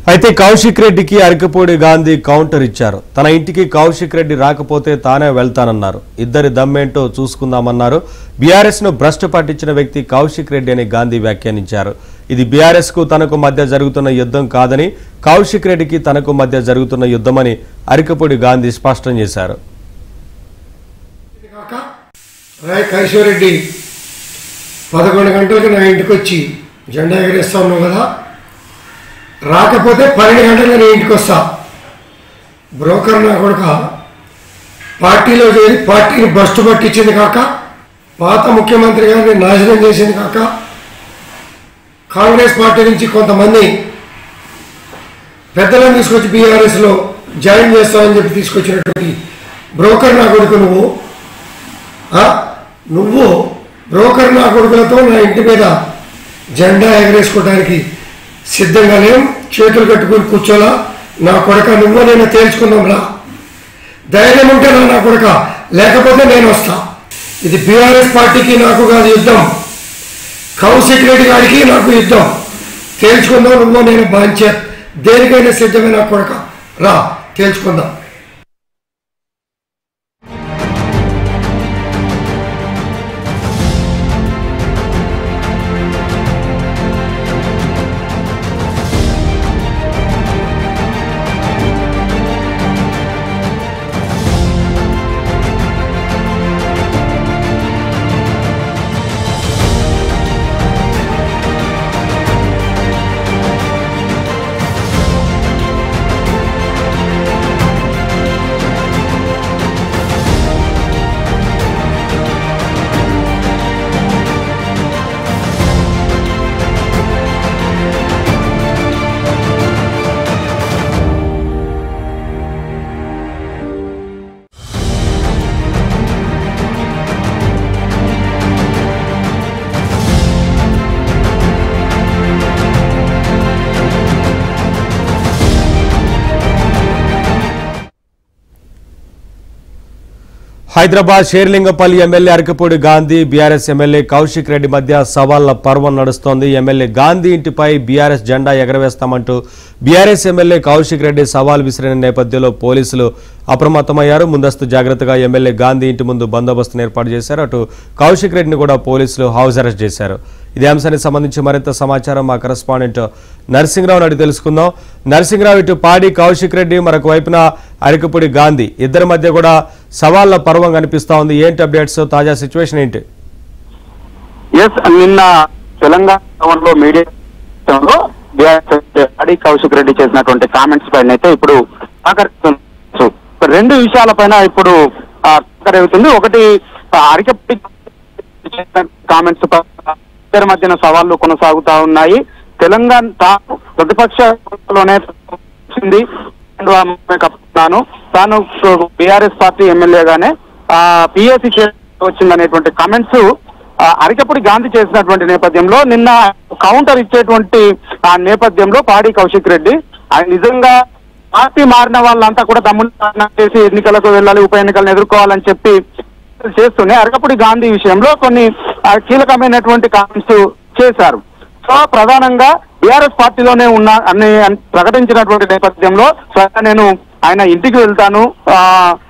అయితే కౌశిక్ రెడ్డికి అరకపూడి గాంధీ కౌంటర్ ఇచ్చారు. తన ఇంటికి కౌశిక్ రెడ్డి రాకపోతే తానే వెళ్తానన్నారు. ఇద్దరి దమ్మేంటో చూసుకుందామన్నారు. బీఆర్ఎస్ ను భ్రష్టు పట్టించిన వ్యక్తి కౌశిక్ రెడ్డి అని గాంధీ వ్యాఖ్యానించారు. ఇది బీఆర్ఎస్ కు తనకు మధ్య జరుగుతున్న యుద్ధం కాదని, కౌశిక్ రెడ్డికి తనకు మధ్య జరుగుతున్న యుద్ధమని అరకపూడి గాంధీ స్పష్టం చేశారు. కౌశిక్ రెడ్డి 11 గంటలకు నా ఇంటికి వచ్చి జెండా ఎగరేస్తా ఉన్నావు కదా, రాకపోతే 12 గంటలకు నేను ఇంటికి వస్తా. బ్రోకర్ నా కొడుక పార్టీలో చేరి పార్టీని భ్రష్టు పట్టించింది కాక, పాత ముఖ్యమంత్రి గారిని నాశనం చేసింది కాక, కాంగ్రెస్ పార్టీ నుంచి కొంతమంది పెద్దలను తీసుకొచ్చి బీఆర్ఎస్లో జాయిన్ చేస్తామని చెప్పి తీసుకొచ్చినటువంటి బ్రోకర్ నా కొడుకు నువ్వు బ్రోకర్ నా కొడుకులతో నా ఇంటి మీద జెండా ఎగరేసుకోవడానికి సిద్ధంగా లేం. చేతులు కట్టుకుని కూర్చోలా. నా కొడుక నువ్వు నేను తేల్చుకుందాంలా. ధైర్యం ఉంటే నా కొడుక, లేకపోతే నేను వస్తా. ఇది బీఆర్ఎస్ పార్టీకి నాకు కాదు యుద్ధం, కౌశిక్ రెడ్డి గారికి నాకు యుద్ధం. తేల్చుకుందాం. నువ్వు నేను బాంచే దేనికైనా సిద్ధమే. నా కొడుక రా, తేల్చుకుందాం. Hyderabad Serilingampally MLA Arekapudi Gandhi, BRS MLA Kaushik Reddy మధ్య సవాళ్ల పర్వం నడుస్తోంది. ఎమ్మెల్యే గాంధీ ఇంటిపై బీఆర్ఎస్ జెండా ఎగరవేస్తామంటూ బీఆర్ఎస్ ఎమ్మెల్యే కౌశిక్ రెడ్డి సవాల్ విసిరిన నేపథ్యంలో పోలీసులు అప్రమత్తమయ్యారు. ముందస్తు జాగ్రత్తగా ఎమ్మెల్యే గాంధీ ఇంటి ముందు బందోబస్తును ఏర్పాటు చేశారు. అటు కౌశిక్ రెడ్డిని కూడా పోలీసులు హౌస్ అరెస్ట్ చేశారు. ఇదే అంశానికి సంబంధించి మరింత సమాచారం మా కరెస్పాండెంట్ నరసింహరావు అడిగి తెలుసుకుందాం. నరసింహరావు, ఇటు పాడి కౌశిక్ రెడ్డి, మరొక వైపున అరకపూడి గాంధీ, ఇద్దరి మధ్య కూడా సవాళ్ల పర్వం కనిపిస్తా ఉంది. ఏంటి అప్డేట్స్, తాజా సిచ్యువేషన్ ఏంటి? నిన్న తెలంగాణలో మీడియాలో పాడి కౌశిక్ రెడ్డి చేసినటువంటి కామెంట్స్ పైన అయితే ఇప్పుడు రెండు విషయాలపైన ఇప్పుడు అవుతుంది. ఒకటి అరకపూడి కామెంట్స్ ఇద్దరి మధ్యన సవాళ్లు కొనసాగుతా ఉన్నాయి. తెలంగాణ ప్రతిపక్షలోనే తాను బీఆర్ఎస్ పార్టీ ఎమ్మెల్యేగానే పిఎస్సి వచ్చిందనేటువంటి కామెంట్స్ అరకపూడి గాంధీ చేసినటువంటి నేపథ్యంలో నిన్న కౌంటర్ ఇచ్చేటువంటి ఆ నేపథ్యంలో పాడి కౌశిక్ రెడ్డి ఆయన నిజంగా పార్టీ మారిన వాళ్ళంతా కూడా దమ్మును చేసి ఎన్నికలకు వెళ్ళాలి, ఉప ఎన్నికలను ఎదుర్కోవాలని చెప్పి చేస్తూనే అరకపూడి గాంధీ విషయంలో కొన్ని కీలకమైనటువంటి కామెంట్స్ చేశారు. సో ప్రధానంగా బీఆర్ఎస్ పార్టీలోనే ఉన్న అన్ని ప్రకటించినటువంటి నేపథ్యంలో నేను ఆయన ఇంటికి వెళ్తాను,